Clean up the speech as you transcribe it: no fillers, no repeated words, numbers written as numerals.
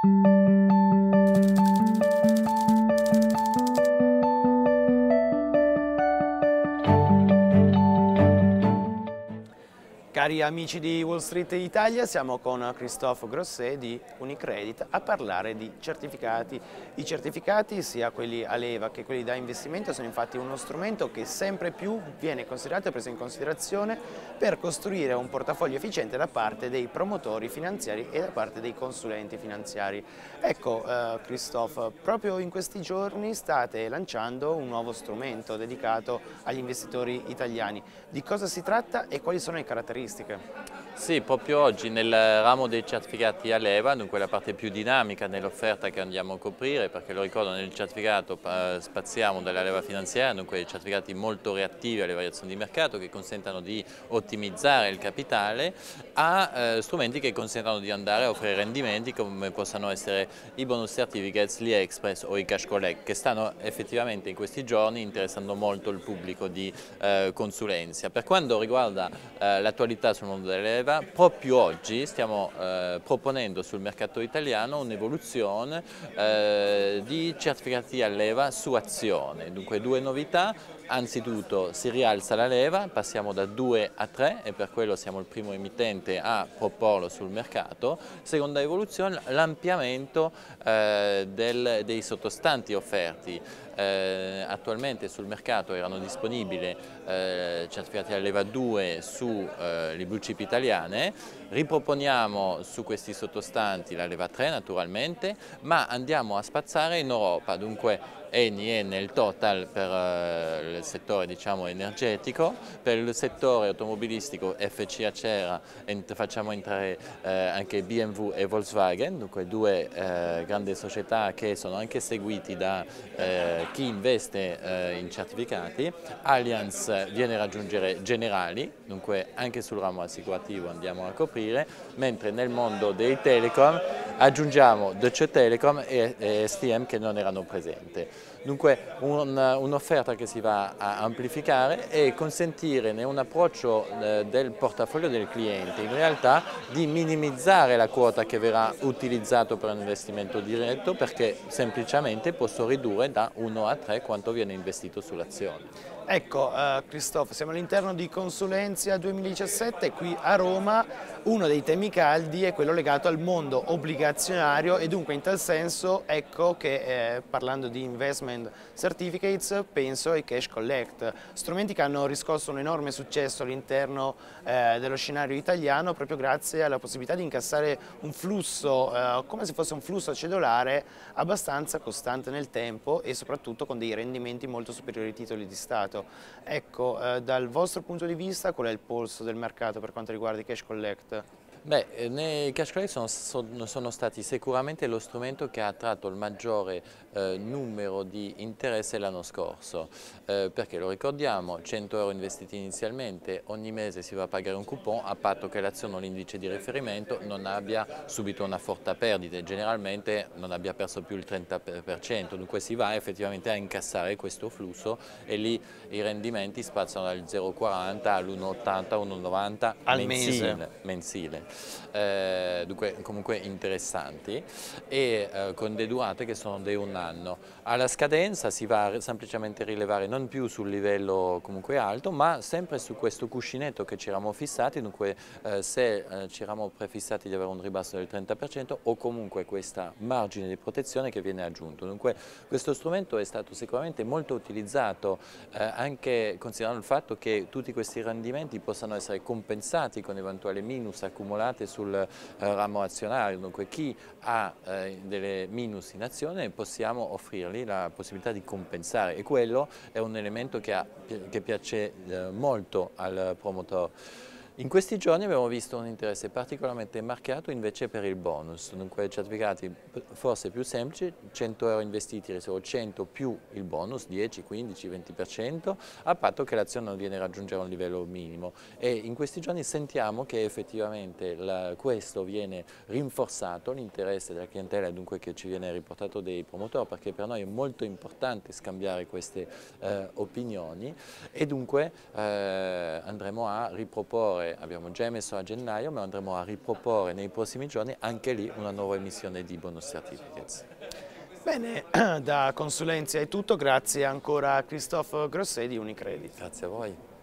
Cari amici di Wall Street Italia, siamo con Christophe Grosset di Unicredit a parlare di certificati. I certificati, sia quelli a leva che quelli da investimento, sono infatti uno strumento che sempre più viene considerato e preso in considerazione per costruire un portafoglio efficiente da parte dei promotori finanziari e da parte dei consulenti finanziari. Ecco, Christophe, proprio in questi giorni state lanciando un nuovo strumento dedicato agli investitori italiani. Di cosa si tratta e quali sono le caratteristiche? Sì, proprio oggi nel ramo dei certificati a leva, dunque la parte più dinamica nell'offerta che andiamo a coprire, perché lo ricordo nel certificato spaziamo dalla leva finanziaria, dunque certificati molto reattivi alle variazioni di mercato che consentano di ottimizzare il capitale, a strumenti che consentano di andare a offrire rendimenti come possano essere i bonus certificates, l'IA Express o i cash collect, che stanno effettivamente in questi giorni interessando molto il pubblico di consulenza. Per quanto riguarda l'attualità sul mondo delle leve, proprio oggi stiamo proponendo sul mercato italiano un'evoluzione di certificati a leva su azione, dunque due novità. Anzitutto si rialza la leva, passiamo da 2 a 3 e per quello siamo il primo emittente a proporlo sul mercato. Seconda evoluzione, l'ampliamento dei sottostanti offerti. Attualmente sul mercato erano disponibili certificati a leva 2 sulle blue chip italiane, riproponiamo su questi sottostanti la leva 3 naturalmente, ma andiamo a spazzare in Europa, dunque Eni è nel total per il settore diciamo, energetico, per il settore automobilistico FC Acera facciamo entrare anche BMW e Volkswagen, dunque due grandi società che sono anche seguiti da chi investe in certificati. Allianz viene a raggiungere Generali, dunque anche sul ramo assicurativo andiamo a coprire, mentre nel mondo dei telecom aggiungiamo Deutsche Telekom e STM che non erano presenti. Dunque un'offerta che si va a amplificare e consentire un approccio del portafoglio del cliente in realtà di minimizzare la quota che verrà utilizzato per un investimento diretto, perché semplicemente posso ridurre da 1 a 3 quanto viene investito sull'azione. Ecco, Christophe, siamo all'interno di Consulenzia 2017, qui a Roma uno dei temi caldi è quello legato al mondo obbligazionario e dunque in tal senso ecco che parlando di investment certificates penso ai cash collect, strumenti che hanno riscosso un enorme successo all'interno dello scenario italiano proprio grazie alla possibilità di incassare un flusso come se fosse un flusso cedolare abbastanza costante nel tempo e soprattutto con dei rendimenti molto superiori ai titoli di Stato. Ecco, dal vostro punto di vista qual è il polso del mercato per quanto riguarda i cash collect? Beh, i cash collect sono stati sicuramente lo strumento che ha attratto il maggiore numero di interesse l'anno scorso, perché lo ricordiamo, 100 euro investiti inizialmente, ogni mese si va a pagare un coupon a patto che l'azione o l'indice di riferimento non abbia subito una forte perdita, generalmente non abbia perso più il 30%, dunque si va effettivamente a incassare questo flusso e lì i rendimenti spaziano dal 0,40 all'1,80, 1,90 al mensile. Dunque comunque interessanti e con dei durate che sono di un anno. Alla scadenza si va semplicemente a rilevare non più sul livello comunque alto, ma sempre su questo cuscinetto che ci eravamo fissati, dunque se ci eravamo prefissati di avere un ribasso del 30% o comunque questa margine di protezione che viene aggiunto. Dunque questo strumento è stato sicuramente molto utilizzato anche considerando il fatto che tutti questi rendimenti possano essere compensati con eventuali minus accumulate sul ramo azionario, dunque chi ha delle minus in azione possiamo offrirgli la possibilità di compensare e quello è un elemento che piace molto al promotore. In questi giorni abbiamo visto un interesse particolarmente marcato invece per il bonus, dunque certificati forse più semplici, 100 euro investiti ricevo 100 più il bonus, 10, 15, 20%, a patto che l'azione non viene a raggiungere un livello minimo e in questi giorni sentiamo che effettivamente questo viene rinforzato, l'interesse della clientela dunque che ci viene riportato dei promotori, perché per noi è molto importante scambiare queste opinioni e dunque andremo a riproporre riproporre, abbiamo già emesso a gennaio, ma andremo a riproporre nei prossimi giorni anche lì una nuova emissione di bonus certificates. Bene, da Consulenzia è tutto, grazie ancora a Christophe Grosset di Unicredit. Grazie a voi.